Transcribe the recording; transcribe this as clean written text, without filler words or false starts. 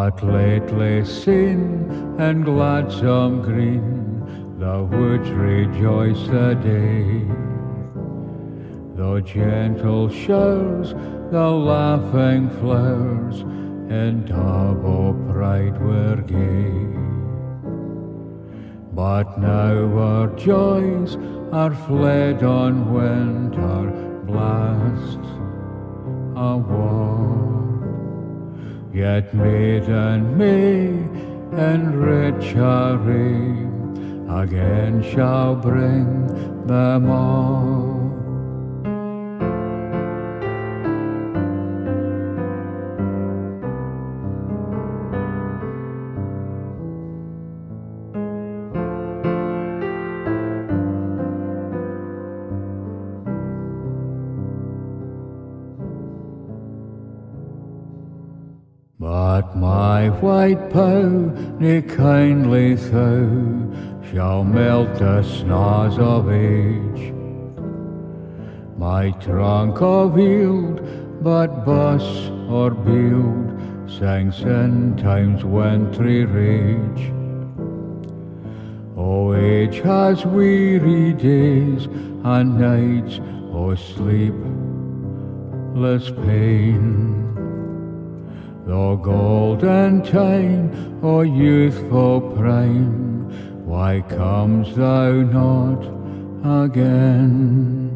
But lately seen in gladsome green, the woods rejoice the day. The gentle showers, the laughing flowers, in double pride were gay. But now our joys are fled on winter blasts award. Yet maiden May in rich array again shall bring them all. But my white pow, nae kindly thaw, shall melt the snaws of age. My trunk of yield, but bus or bield, sinks in time's wintry rage. O age has weary days and nights of sleepless pain. The golden time, O youthful prime, why comes thou not again?